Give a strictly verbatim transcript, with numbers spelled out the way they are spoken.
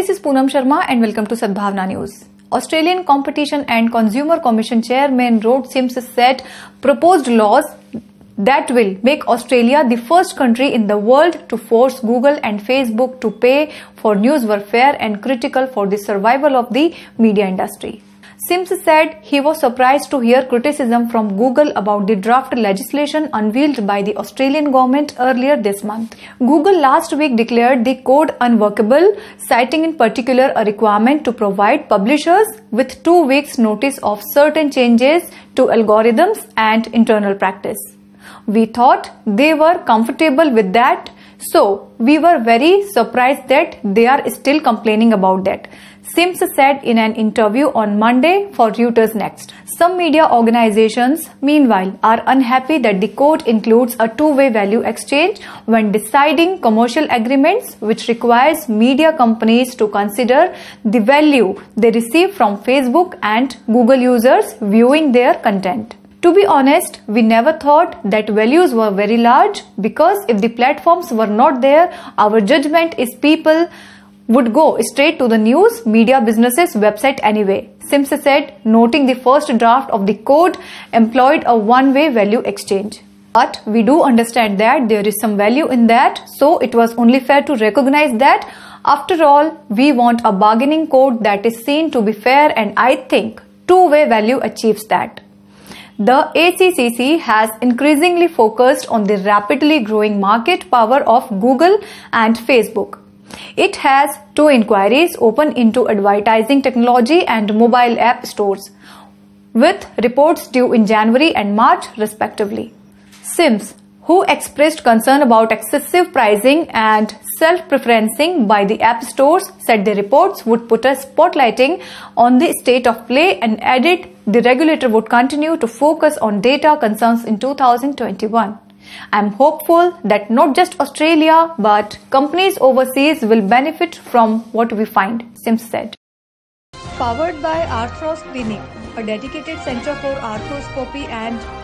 this is Poonam Sharma and welcome to Sadbhavna News. Australian Competition and Consumer Commission Chairman Rod Sims said proposed laws that will make Australia the first country in the world to force Google and Facebook to pay for news were fair and critical for the survival of the media industry. Sims said he was surprised to hear criticism from Google about the draft legislation unveiled by the Australian government earlier this month. Google last week declared the code unworkable, citing in particular a requirement to provide publishers with two weeks notice of certain changes to algorithms and internal practice. We thought they were comfortable with that, so we were very surprised that they are still complaining about that, Sims said in an interview on Monday for Reuters Next. Some media organizations, meanwhile, are unhappy that the code includes a two-way value exchange when deciding commercial agreements, which requires media companies to consider the value they receive from Facebook and Google users viewing their content. To be honest, we never thought that values were very large because if the platforms were not there, our judgment is people would go straight to the news media business's website anyway, Sims said, noting the first draft of the code employed a one-way value exchange. But we do understand that there is some value in that, so it was only fair to recognize that. After all, we want a bargaining code that is seen to be fair, and I think two-way value achieves that. The A C C C has increasingly focused on the rapidly growing market power of Google and Facebook. It has two inquiries open into advertising technology and mobile app stores, with reports due in January and March respectively. Sims, who expressed concern about excessive pricing and self-preferencing by the app stores, said the reports would put a spotlighting on the state of play and added the regulator would continue to focus on data concerns in two thousand twenty-one. I am hopeful that not just Australia but companies overseas will benefit from what we find, Sims said. Powered by Arthros Clinic, a dedicated center for arthroscopy and